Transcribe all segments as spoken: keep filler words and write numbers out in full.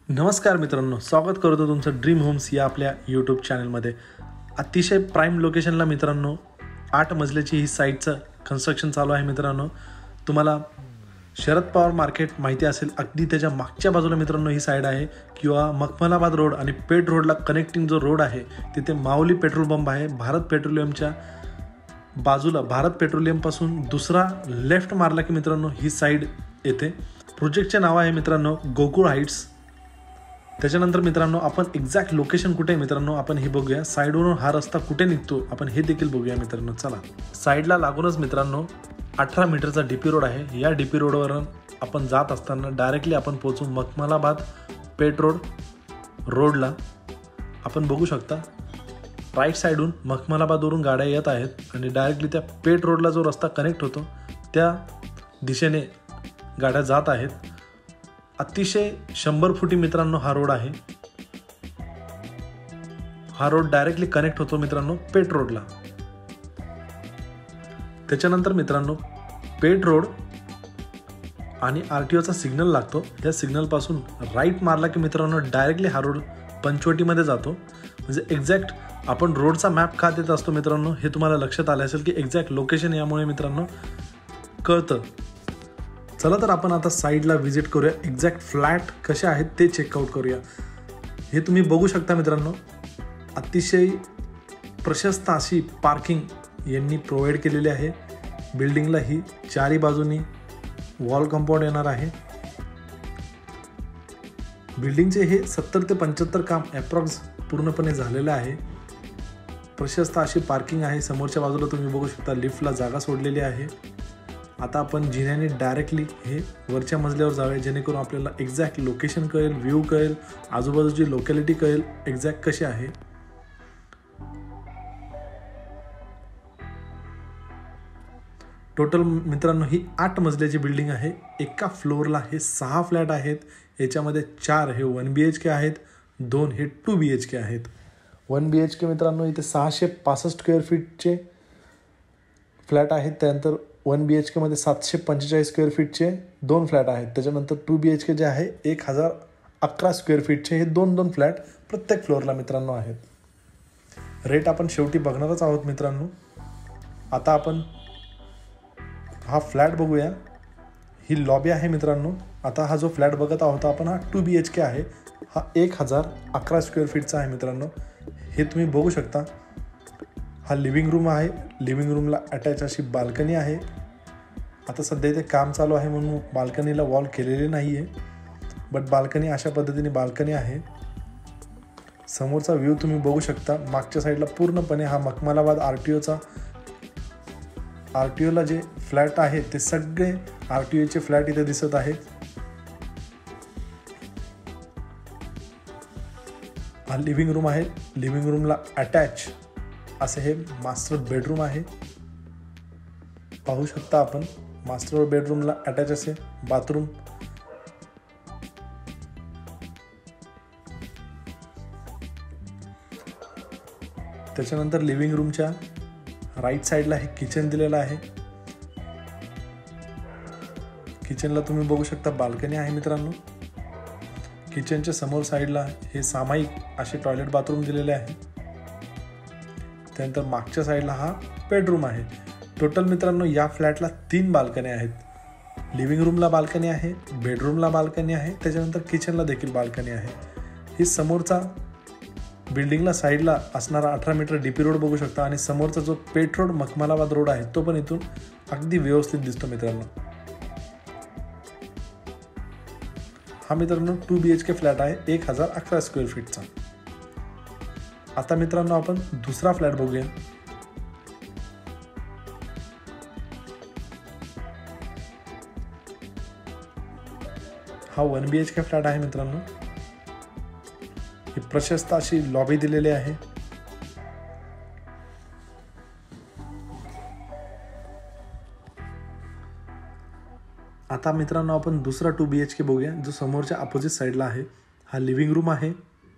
नमस्कार मित्रांनो, स्वागत करतो तुमचं ड्रीम होम्स या आपल्या यूट्यूब चॅनलमध्ये. अतिशय प्राईम लोकेशनला मित्रांनो आठ मजल्याची ही साईटचं कन्स्ट्रक्शन चालू आहे. मित्रांनो, तुम्हाला शरद पवार मार्केट माहिती असेल, अगदी त्याच्या मागच्या बाजूला मित्रांनो ही साईड आहे. किंवा मखमलाबाद रोड आणि पेठ रोडला कनेक्टिंग जो रोड आहे तिथे माऊली पेट्रोल पंप आहे. भारत पेट्रोलियमच्या बाजूला भारत पेट्रोलियमपासून दुसरा लेफ्ट मारला की मित्रांनो ही साईड येते. प्रोजेक्टचे नाव आहे मित्रांनो गोकुळ हाईट्स. त्याच्यानंतर मित्रांनो आपण एक्झॅक्ट लोकेशन कुठे आहे मित्रांनो आपण हे बघूया. साईडवरून हा रस्ता कुठे निघतो आपण हे देखील बघूया मित्रांनो. चला, साईडला लागूनच मित्रांनो अठरा मीटरचा डी पी रोड आहे. या डी पी रोडवरून आपण जात असताना डायरेक्टली आपण पोहोचू मखमलाबाद पेठ रोड रोडला. आपण बघू शकता राईट साईडहून मखमलाबादवरून गाड्या येत आहेत आणि डायरेक्टली त्या पेठ रोडला जो रस्ता कनेक्ट होतो त्या दिशेने गाड्या जात आहेत. अतिशय शंभर फुटी मित्रांनो हा रोड आहे. हा रोड डायरेक्टली कनेक्ट होतो मित्रांनो पेठ रोडला. त्याच्यानंतर मित्रांनो पेठ रोड आणि आर टी ओचा सिग्नल लागतो. या सिग्नलपासून राईट मारला की मित्रांनो डायरेक्टली हा रोड पंचवटीमध्ये जातो. म्हणजे एक्झॅक्ट आपण रोडचा मॅप का देत असतो मित्रांनो हे तुम्हाला लक्षात आलं असेल की एक्झॅक्ट लोकेशन यामुळे मित्रांनो कळतं. चला तर आपण आता साईडला व्हिजिट करूया. एक्झॅक्ट फ्लॅट कसे आहेत ते चेकआउट करूया. हे तुम्ही बघू शकता मित्रांनो, अतिशय प्रशस्त अशी पार्किंग यांनी प्रोव्हाइड केलेली आहे. बिल्डिंगला ही चारी बाजूनी वॉल कंपाऊंड येणार आहे. बिल्डिंगचे हे सत्तर ते पंच्याहत्तर काम ॲप्रॉक्स पूर्णपणे झालेलं आहे. प्रशस्त अशी पार्किंग आहे. समोरच्या बाजूला तुम्ही बघू शकता लिफ्टला जागा सोडलेली आहे. आता आपण जिन्याने डायरेक्टली हे वरच्या मजल्यावर जाऊया जेणेकरून आपल्याला एक्झॅक्ट लोकेशन कळेल, व्ह्यू कळेल, आजूबाजूची लोकॅलिटी कळेल एक्झॅक्ट कशी आहे. टोटल मित्रांनो ही आठ मजल्याची बिल्डिंग आहे. एका फ्लोअरला हे सहा फ्लॅट आहेत. याच्यामध्ये चार हे वन बी एच के आहेत, दोन हे टू बी एच के आहेत. वन बी एच के मित्रांनो इथे सहाशे पासष्ट स्क्वेअर फीटचे फ्लॅट आहेत. त्यानंतर वन बी एच केमध्ये सातशे पंचेचाळीस स्क्वेअर फीटचे दोन फ्लॅट आहेत. त्याच्यानंतर टू बी एच के जे आहे एक हजार अकरा स्क्वेअर फीटचे हे दोन दोन फ्लॅट प्रत्येक फ्लोअरला मित्रांनो आहेत. रेट आपण शेवटी बघणारच आहोत मित्रांनो. आता आपण हा फ्लॅट बघूया. ही लॉबी आहे मित्रांनो. आता हा जो फ्लॅट बघत आहोत आपण हा टू बी एच के आहे. हा एक हजार अकरा स्क्वेअर फीटचा आहे मित्रांनो. हे तुम्ही बघू शकता. हा लिव्हिंग रूम आहे. लिव्हिंग रूमला अटॅच अशी बाल्कनी आहे. आता सध्या इथे काम चालू आहे म्हणून बाल्कनीला वॉल केलेले नाही आहे, बट बाल्कनी अशा पद्धतीने बाल्कनी आहे. समोरचा व्ह्यू तुम्ही बघू शकता. मागच्या साईडला पूर्णपणे हा मखमलाबाद आर टी ओचा आर टी ओला जे फ्लॅट आहे ते सगळे आर टी ओचे फ्लॅट इथे दिसत आहेत. हा लिव्हिंग रूम आहे. लिव्हिंग रूमला अटॅच असे हे मास्टर बेडरूम आहे. पाहू शकता आपण मास्टर बेडरूमला अटॅच असे बाथरूम. त्याच्यानंतर लिव्हिंग रूमच्या राईट साईडला हे किचन दिलेलं आहे. किचनला तुम्ही बघू शकता बाल्कनी आहे मित्रांनो. किचनच्या समोर साईडला हे सामायिक असे टॉयलेट बाथरूम दिलेले आहे. त्यानंतर मागच्या साईडला हा बेडरूम आहे. टोटल मित्रांनो या फ्लॅटला तीन बाल्कनी आहेत. लिव्हिंग रूमला बाल्कनी आहे, बेडरूमला बाल्कनी आहे, त्याच्यानंतर किचनला देखील बाल्कनी आहे. ही समोरचा बिल्डिंगला साईडला असणारा अठरा मीटर डी पी रोड बघू शकता आणि समोरचा जो पेठ रोड मखमलाबाद रोड आहे तो पण इथून अगदी व्यवस्थित दिसतो मित्रांनो. हा मित्रांनो two B H K flat आहे एक हजार अकरा स्क्वेअर फीटचा. आता मित्रांनो आपण दुसरा फ्लॅट बघूया. हा one B H K flat आहे मित्रांनो. ही प्रशस्त अशी लॉबी दिलेली आहे. आता मित्रांनो आपण दुसरा टू बी एच के बघूया जो समोरच्या अपोजिट साईडला आहे. हा लिव्हिंग रूम आहे.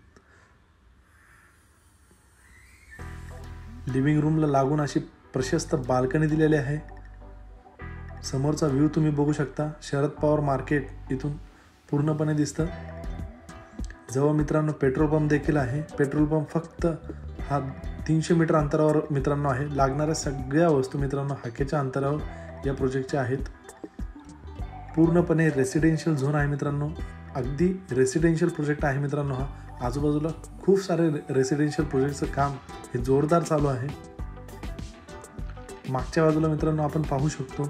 लिव्हिंग रूमला लागून अशी प्रशस्त बाल्कनी दिलेली आहे. समोरचा व्ह्यू तुम्ही बघू शकता. शरद पवार मार्केट इथून पूर्णपणे दिसतं. जवळ मित्रांनो पेट्रोल पंप देखील आहे. पेट्रोल पंप फक्त हा तीनशे मीटर अंतरावर मित्रांनो आहे. लागणाऱ्या सगळ्या वस्तू मित्रांनो हाकेच्या अंतरावर या प्रोजेक्टच्या आहेत. पूर्णपणे रेसिडेन्शियल झोन आहे मित्रांनो. अगदी रेसिडेन्शियल प्रोजेक्ट आहे मित्रांनो. हा आजूबाजूला खूप सारे रेसिडेन्शियल प्रोजेक्टचं काम हे जोरदार चालू आहे. मागच्या बाजूला मित्रांनो आपण पाहू शकतो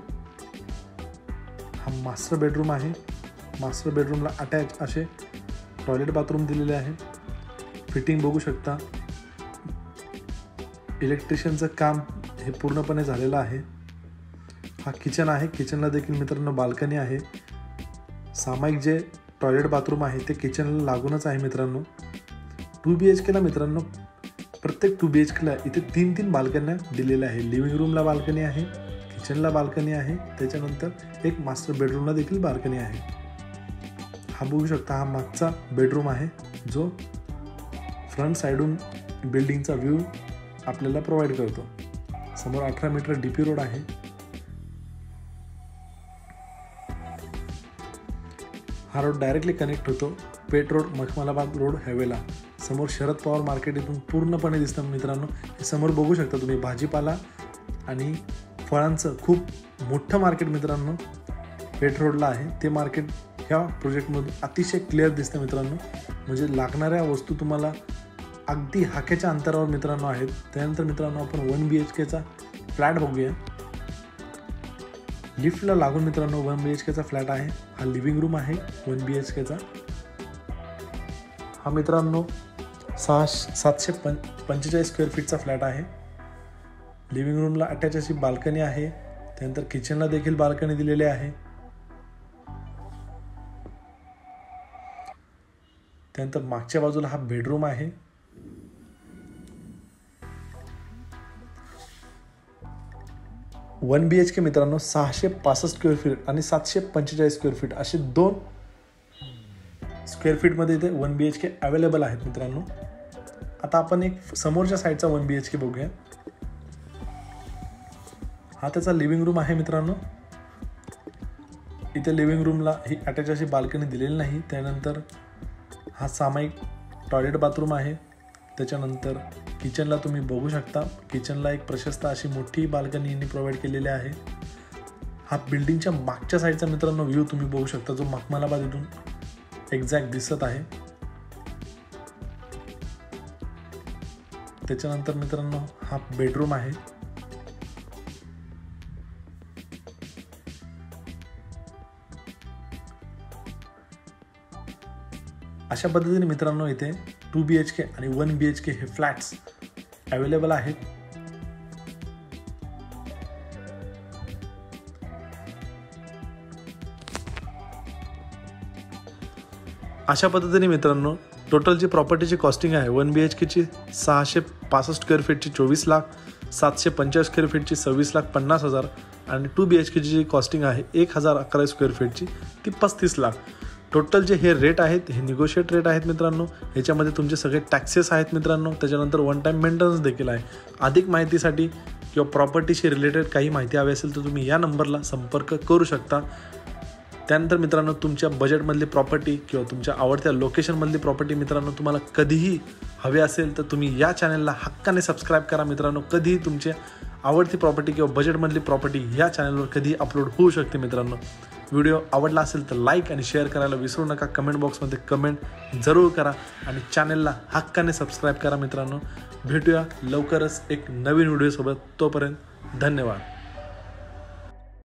हा मास्टर बेडरूम आहे. मास्टर बेडरूमला अटॅच असे टॉयलेट बाथरूम दिलेले आहे. फिटिंग बघू शकता. इलेक्ट्रिशियनचं काम हे पूर्णपणे झालेलं आहे. हा किचन आहे. किचनला देखील मित्रांनो बाल्कनी आहे. सामायिक जे टॉयलेट बाथरूम आहे ते किचनला लागूनच आहे मित्रांनो. टू बी एच केला मित्रांनो प्रत्येक टू बी एच केला इथे तीन तीन बाल्कन्या दिलेल्या आहे. लिव्हिंग रूमला बाल्कनी आहे, किचनला बाल्कनी आहे, त्याच्यानंतर एक मास्टर बेडरूमला देखील बाल्कनी आहे. हा बघू शकता हा मागचा बेडरूम आहे जो फ्रंट साईडून बिल्डिंगचा व्ह्यू आपल्याला प्रोव्हाइड करतो. समोर अठरा मीटर डी पी रोड आहे. हा रोड डायरेक्टली कनेक्ट होतो पेठ रोड मखमलाबाद रोड हायवेला. समोर शरद पवार मार्केट इथून पूर्णपणे दिसतं मित्रांनो. हे समोर बघू शकता तुम्ही भाजीपाला आणि फळांचं खूप मोठं मार्केट मित्रांनो पेठ रोडला आहे. ते मार्केट ह्या प्रोजेक्टमधून अतिशय क्लिअर दिसतं मित्रांनो. म्हणजे लागणाऱ्या वस्तू तुम्हाला अगदी हाकेच्या अंतरावर मित्रांनो आहेत. त्यानंतर मित्रांनो आपण वन बी एच केचा फ्लॅट बघूया. लिफ्टला लागून मित्रांनो वन बी एच केचा फ्लॅट आहे. हा लिव्हिंग रूम आहे वन बी एच केचा. हा मित्रांनो सहा सातशे पं पंचेचाळीस स्क्वेअर फीटचा फ्लॅट आहे. लिव्हिंग रूमला अटॅच अशी बाल्कनी आहे. त्यानंतर किचनला देखील बाल्कनी दिलेली आहे. त्यानंतर मागच्या बाजूला हा बेडरूम आहे. वन बी एच के मित्रांनो सहाशे पासष्ट स्क्वेअर फीट आणि सातशे पंचेचाळीस स्क्वेअर फीट असे दोन स्क्वेअर फीटमध्ये इथे one B H K available आहेत मित्रांनो. आता आपण एक समोरच्या साईडचा वन बी एच के बघूया. हा त्याचा लिव्हिंग रूम आहे मित्रांनो. इथे लिव्हिंग रूमला ही अटॅच अशी बाल्कनी दिलेली नाही. त्यानंतर हा सामायिक टॉयलेट बाथरूम आहे. त्याच्यानंतर किचनला तुम्ही बघू शकता. किचनला एक प्रशस्त अशी मोठी बाल्कनी यांनी प्रोव्हाइड केलेली आहे. हा बिल्डिंगच्या मागच्या साईडचा मित्रांनो व्ह्यू तुम्ही बघू शकता जो मखमलाबाद इथून एक्झॅक्ट दिसत आहे. त्याच्यानंतर मित्रांनो हा बेडरूम आहे. अशा पद्धतीने मित्रांनो इथे टू बी एच के आणि वन बी एच के हे फ्लॅट्स अवेलेबल आहेत. अशा पद्धतीने मित्रांनो टोटल जी प्रॉपर्टीची कॉस्टिंग आहे वन बी एच केची सहाशे पासष्ट स्क्वेअर फीटची चोवीस लाख, सातशे पंचेचाळीस स्क्वेअर फीटची सव्वीस लाख पन्नास हजार आणि टू बी एच केची जी कॉस्टिंग आहे एक हजार अकरा स्क्वेअर फीटची ती पस्तीस लाख. टोटल जे हे रेट आहेत हे निगोशिएट रेट आहेत मित्रांनो. ह्याच्यामध्ये तुमचे सगळे टॅक्सेस आहेत मित्रांनो. त्याच्यानंतर वन टाईम मेंटेनन्स देखील आहे. अधिक माहितीसाठी किंवा प्रॉपर्टीशी रिलेटेड काही माहिती हवी असेल तर तुम्ही या नंबरला संपर्क करू शकता. त्यानंतर मित्रांनो तुमच्या बजेटमधली प्रॉपर्टी किंवा तुमच्या आवडत्या लोकेशनमधली प्रॉपर्टी मित्रांनो तुम्हाला कधीही हवी असेल तर तुम्ही या चॅनलला हक्काने सबस्क्राईब करा मित्रांनो. कधीही तुमची आवडती प्रॉपर्टी किंवा बजेटमधली प्रॉपर्टी या चॅनलवर कधीही अपलोड होऊ शकते मित्रांनो. व्हिडिओ आवडला असेल तर लाईक आणि शेअर करायला विसरू नका. कमेंट बॉक्समध्ये कमेंट जरूर करा आणि चॅनलला हक्काने सबस्क्राईब करा मित्रांनो. भेटूया लवकरच एक नवीन व्हिडिओसोबत. तोपर्यंत धन्यवाद.